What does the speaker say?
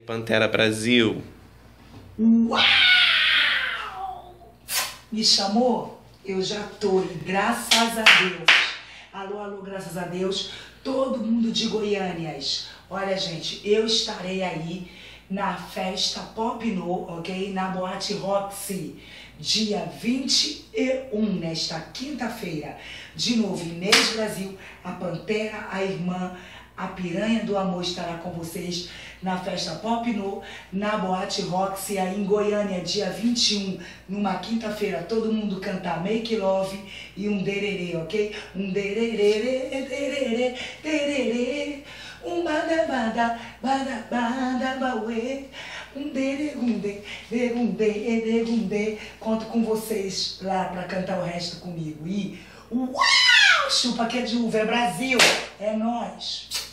Pantera Brasil. Uau! Me chamou? Eu já tô, e graças a Deus. Alô, alô, graças a Deus. Todo mundo de Goiânias. Olha, gente, eu estarei aí na festa Pop No, ok? Na Boate Roxy, dia 21, nesta quinta-feira. De novo, Inês Brasil, a Pantera, a irmã, a Piranha do Amor estará com vocês na festa Pop No, na Boate Roxy, aí em Goiânia, dia 21, numa quinta-feira. Todo mundo cantar Make Love e um dererê, ok? Um dererê, dererê, dererê, um bada, bada, bada, bada, bauê, um dererunde, derunde, derunde. Conto com vocês lá pra cantar o resto comigo. E uau! Chupa que é de uva, é Brasil, é nóis!